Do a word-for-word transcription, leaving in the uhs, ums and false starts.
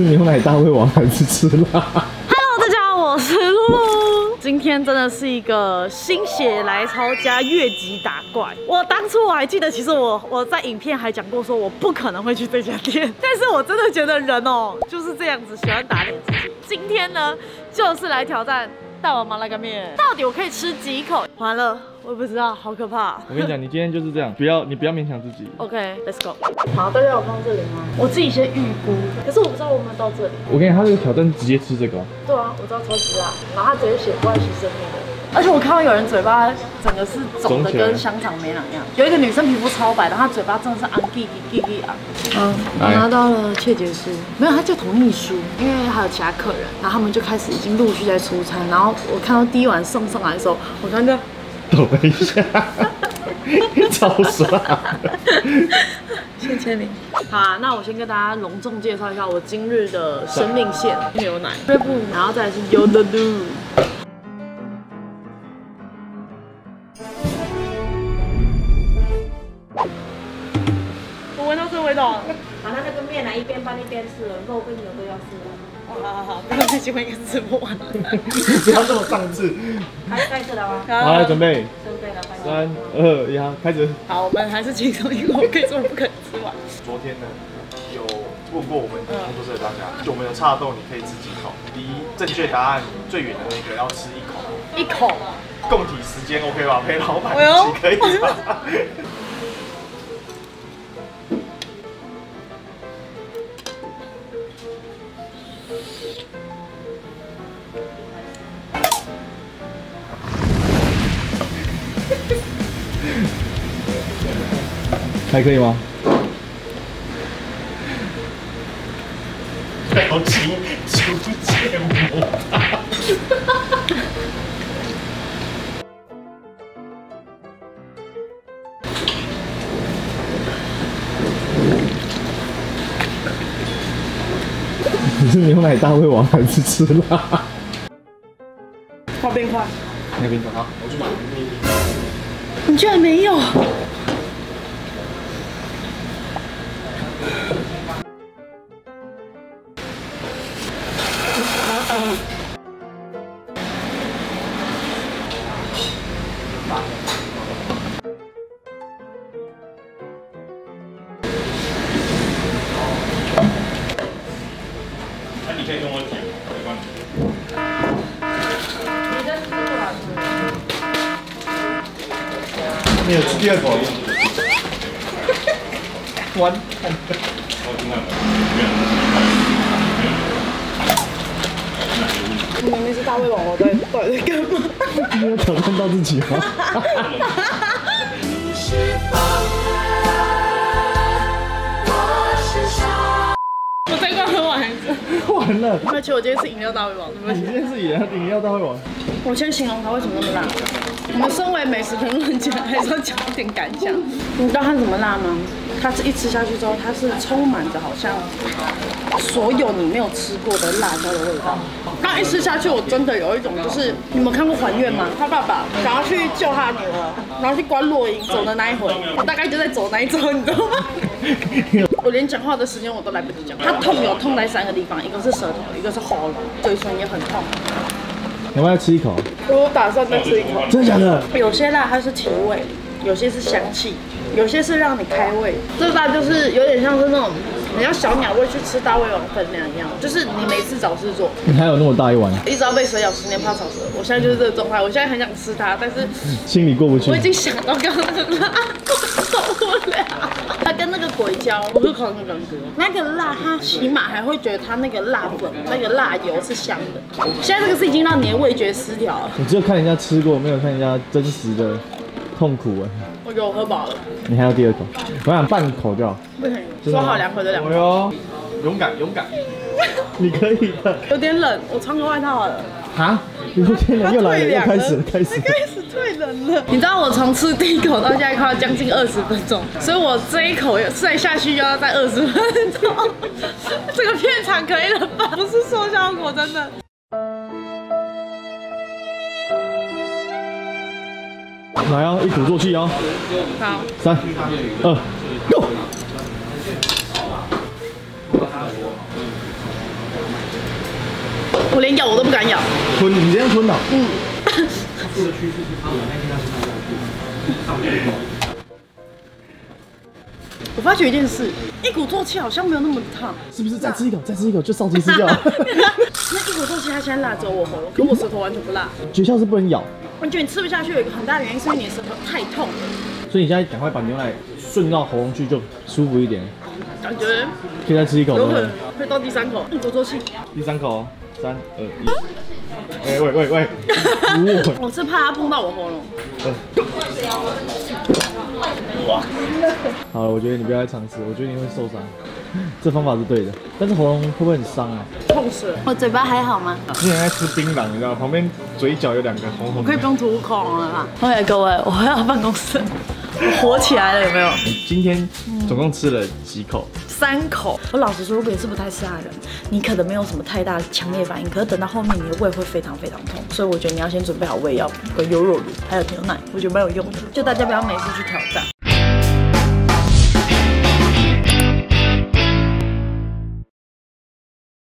吃牛奶大胃王还是吃辣 ？Hello， 大家好，我是露露。今天真的是一个心血来潮加越级打怪。我当初我还记得，其实我我在影片还讲过，说我不可能会去这家店，但是我真的觉得人哦就是这样子，喜欢打脸自己。今天呢，就是来挑战大王麻辣干面，到底我可以吃几口？完了，我也不知道，好可怕。 我跟你讲，你今天就是这样，不要你不要勉强自己。 OK，Let's go。好，大家有看到这里吗？我自己先预估，可是我不知道我们到这里。 我跟你讲，他这个挑战直接吃这个、哦。 对啊，我知道超级辣，然后他直接写不爱惜生命的。而且我看到有人嘴巴整个是肿的跟香肠没两样，有一个女生皮肤超白，然后她嘴巴真的是昂叽叽叽叽昂。好，我拿到了切结书，没有，他叫同意书，因为还有其他客人，然后他们就开始已经陆续在出餐，然后我看到第一碗送上来的时候，我看到抖了一下，超爽。 谢谢你。好啊，那我先跟大家隆重介绍一下我今日的生命线牛奶、瑞布，然后再来是优乐露。我闻到这味道。 把它那个面来一边拌一边吃了，肉跟牛都要吃了。 好好好，不要再喜欢一个吃不完了。 不要这么上次。 开开始了吗？ 好，来准备。 准备了， 三二一，好，开始。 好，我们还是轻松一口，我可以说我不可能吃完。 昨天呢，有问过我们工作室的大家，就我们有插豆，你可以吃几口？离正确答案最远的那个要吃一口。 一口。 共体时间 OK 吧？陪老板哎呦一起可以吧？ 还可以吗？ 表情逐渐模糊。 你是牛奶大胃王还是吃辣？ 泡冰块。 那边好， 我去买。 你居然没有？ 那你可以跟我讲，没关系。 你的是多少次？ 你有吃第二口？完蛋了！ 你明明是大胃王，我在到底在干嘛？ 你有挑战到自己吗？ 我这罐喝完还是？ 完了！ 而且我今天是饮料大胃王，对不你起。 今天是饮料饮料大胃王。 我先形容它为什么那么辣。我们身为美食评论家，还是要讲一点感想。你知道它怎么辣吗？它是一吃下去之后，它是充满着好像所有你没有吃过的辣椒的味道。刚一吃下去，我真的有一种就是你们看过《还愿》吗？他爸爸想要去救他女儿，然后去关落营走的那一回，我大概就在走那一周，你知道吗？我连讲话的时间我都来不及讲。它痛有痛在三个地方，一个是舌头，一个是喉咙，嘴唇也很痛。 你要不要吃一口？ 我打算再吃一口。 真的假的？ 有些辣它是提味，有些是香气，有些是让你开胃。这辣就是有点像是那种你要小鸟胃去吃大胃王分量一样，就是你没事找事做。 你还有那么大一碗？ 一直要被蛇咬，十年怕草蛇。我现在就是这个状态，我现在很想吃它，但是心里过不去。 我已经想到刚刚那个辣，我受不了。它跟那个鬼椒，我就考那个哥，那个辣，它起码还会觉得它那个辣粉、那个辣油是香的。现在这个是已经让你的味觉失调了。 我只有看人家吃过，没有看人家真实的痛苦哎。 我觉得我喝饱了。 你还有第二口？我想半口就好。 不行，说好两口就两口。 哎呦， 勇敢，勇敢。 你可以的。 有点冷，我穿个外套好了。 啊？你说天冷又来了，又开始了，开始了。 开始退冷了。你知道我从吃第一口到现在快要将近二十分钟，所以我这一口再下去又要再二十分钟。这个片场可以了吧？不是说效果，真的。 来啊，一鼓作气哦。 好， 三、二、go。 我连咬我都不敢咬。 吞，你这样吞的？ 嗯。我发觉一件事，一鼓作气好像没有那么烫， 是不是？再吃一口，再吃一口就烧鸡吃掉了。 那一鼓作气，它现在辣着我喉咙，可我舌头完全不辣。 诀窍是不能咬。 我觉得你吃不下去有一个很大的原因，是因为你的舌头太痛了。 所以你现在赶快把牛奶顺到喉咙去，就舒服一点。 感觉可以再吃一口。 有可能会到第三口，一鼓作气。 第三口，三二一。哎、欸、喂喂喂！ 我是怕它碰到我喉咙。 哇！好了，我觉得你不要再尝试，我觉得你会受伤。这方法是对的，但是喉咙会不会很伤啊？ 痛死了！我嘴巴还好吗？ 之前在吃槟榔，你知道，旁边嘴角有两个红红的。 我可以不用涂口红了啦。OK， 各位，我要办公室，我火起来了，有没有？ 你今天总共吃了几口？ 三口。我老实说，如果你是不太吃辣的人，你可能没有什么太大的强烈反应，可是等到后面你的胃会非常非常痛，所以我觉得你要先准备好胃药跟优酪乳，还有牛奶，我觉得蛮有用的。就大家不要没事去挑战。